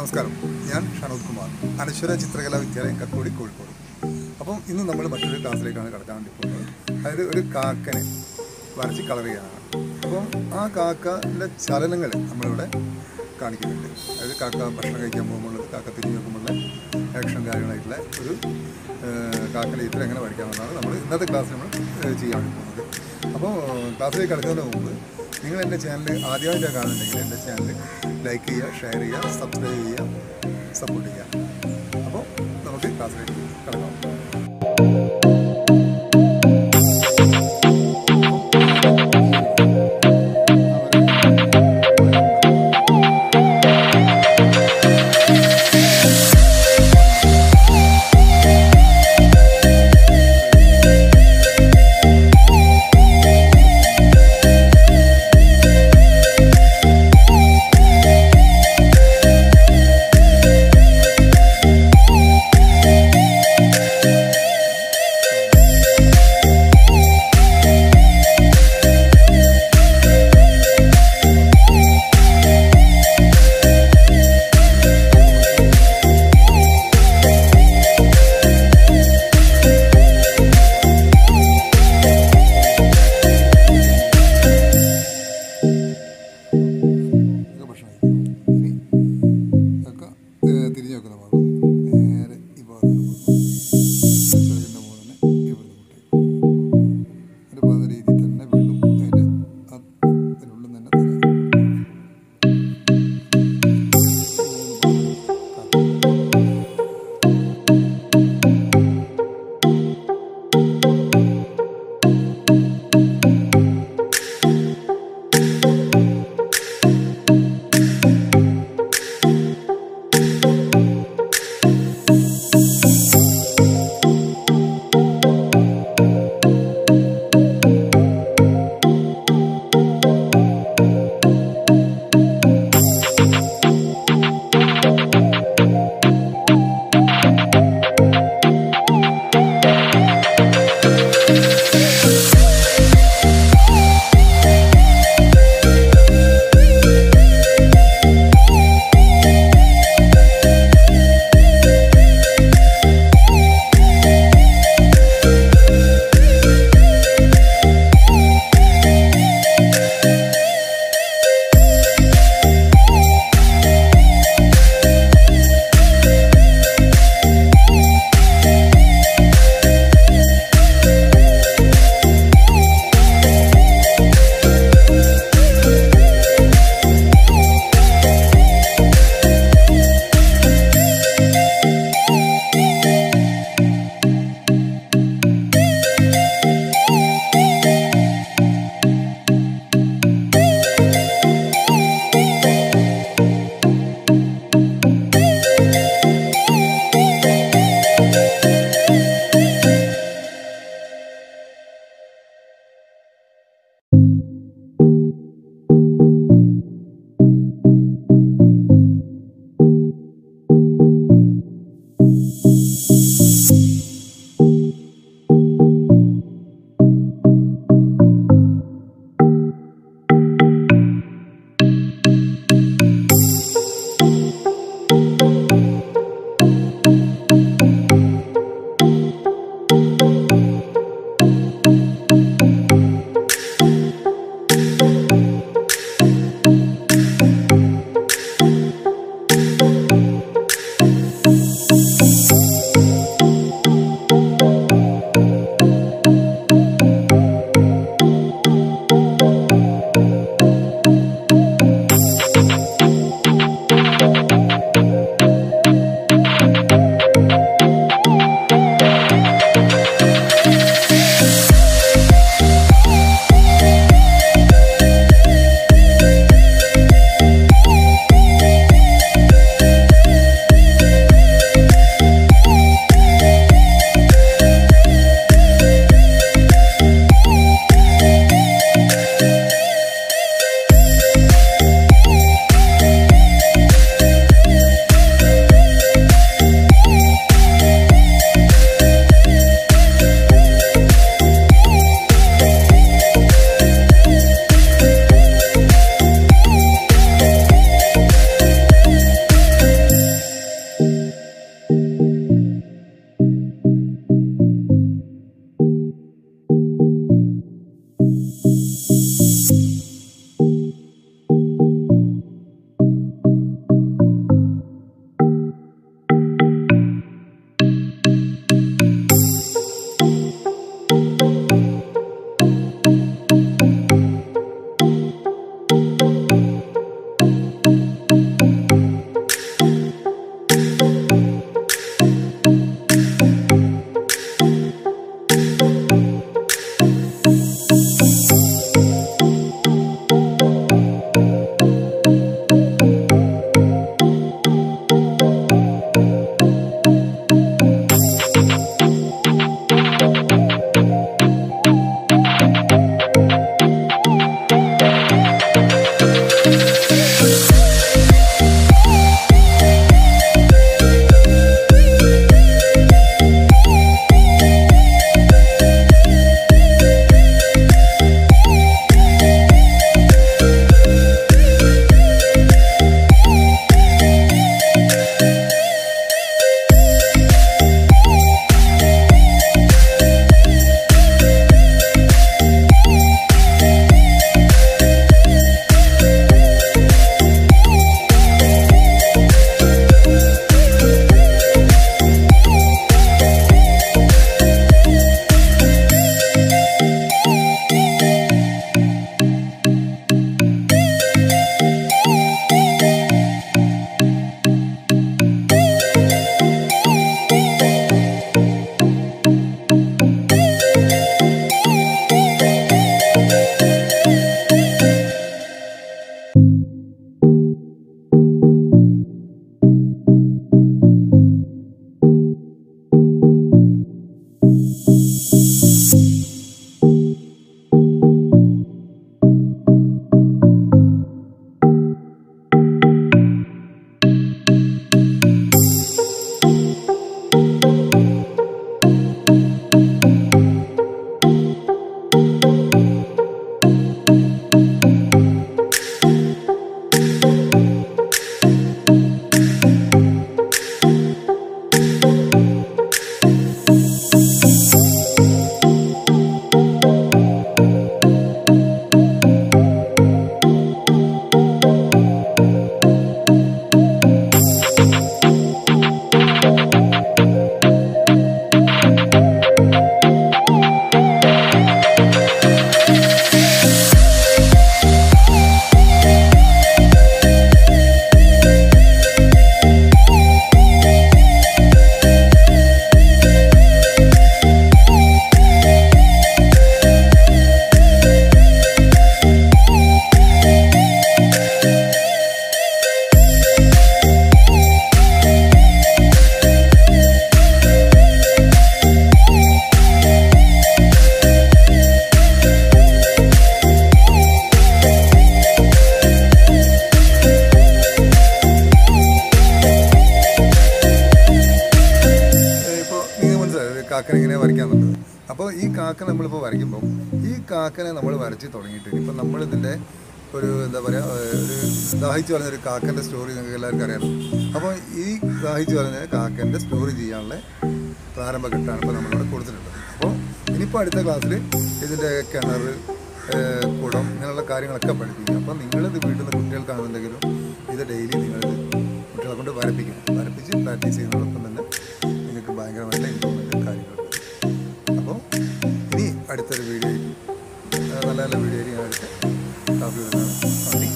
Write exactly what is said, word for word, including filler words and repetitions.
നമസ്കാരം, ഞാൻ ഷനോദ് കുമാർ, അനശ്വര ചിത്രകലാ വിദ്യാലയം കക്കോടി, കോഴിക്കോട്. അപ്പം ഇന്ന് നമ്മൾ മറ്റൊരു ക്ലാസ്സിലേക്കാണ് കടക്കാൻ വേണ്ടി പോകുന്നത്. അതായത് ഒരു കാക്കനെ വരച്ച് കളർ ചെയ്യാനാണ്. അപ്പം ആ കാക്കൻ്റെ ചലനങ്ങൾ നമ്മളിവിടെ കാണിക്കുന്നുണ്ട്. അതായത് കാക്ക ഭക്ഷണം കഴിക്കാൻ പോകുമ്പോൾ കാക്ക തിരിഞ്ഞു നോക്കുമ്പോൾ ആക്ഷൻ കാര്യങ്ങളായിട്ടുള്ള ഒരു കാക്കൻ്റെ ചിത്രം എങ്ങനെ വരയ്ക്കാമെന്നാണ് നമ്മൾ ഇന്നത്തെ ക്ലാസ്സിൽ നമ്മൾ ചെയ്യാൻ വേണ്ടി പോകുന്നത്. അപ്പോൾ ക്ലാസ്സിലേക്ക് കടക്കുന്നതിന് മുമ്പ് നിങ്ങൾ എൻ്റെ ചാനൽ ആദ്യമായിട്ടാണ് കാണുന്നുണ്ടെങ്കിൽ എൻ്റെ ചാനൽ ലൈക്ക് ചെയ്യുക, ഷെയർ ചെയ്യുക, സബ്സ്ക്രൈബ് ചെയ്യുക, സപ്പോർട്ട് ചെയ്യുക. അപ്പോൾ നമുക്ക് ക്ലാസ്സിലേക്ക് കടക്കാം. ഒരു കാക്കനെ ഇങ്ങനെ വരയ്ക്കാന്നുള്ളത്. അപ്പോൾ ഈ കാക്ക നമ്മളിപ്പോൾ വരയ്ക്കുമ്പോൾ ഈ കാക്കനെ നമ്മൾ വരച്ച് തുടങ്ങിയിട്ട് ഇപ്പം നമ്മളിതിൻ്റെ ഒരു എന്താ പറയുക ഒരു ദാഹിച്ച് പറഞ്ഞ ഒരു കാക്കൻ്റെ സ്റ്റോറി നിങ്ങൾക്ക് എല്ലാവർക്കും അറിയാമല്ലോ. അപ്പോൾ ഈ ദാഹിച്ച് പറഞ്ഞ കാക്കൻ്റെ സ്റ്റോറി ചെയ്യാനുള്ള പ്രാരംഭഘട്ടമാണ് ഇപ്പോൾ നമ്മളിവിടെ കൊടുത്തിട്ടുള്ളത്. അപ്പോൾ ഇനിയിപ്പോൾ അടുത്ത ക്ലാസ്സിൽ ഇതിൻ്റെ കിണർ, കുടം, ഇങ്ങനെയുള്ള കാര്യങ്ങളൊക്കെ പഠിപ്പിക്കും. അപ്പോൾ നിങ്ങളിത് വീട്ടിൽ നിന്ന് കുട്ടികൾക്കാണെന്നുണ്ടെങ്കിലും ഇത് ഡെയിലി നിങ്ങളിത് കുട്ടികളെ കൊണ്ട് വരപ്പിക്കണം. വരപ്പിച്ച് പ്രാക്ടീസ് ചെയ്യുന്നതോടൊപ്പം തന്നെ നിങ്ങൾക്ക് ഭയങ്കരമായിട്ടുള്ള ഇമ്പ്രൂവ്മെൻറ്റും കാര്യങ്ങളുണ്ട്. അപ്പോൾ ഇനി അടുത്തൊരു വീഡിയോ ആയിരിക്കും, നല്ല നല്ല വീഡിയോ ആയിരിക്കും ഞാൻ അടുത്ത് കാപ്പി വരുന്നതാണ്.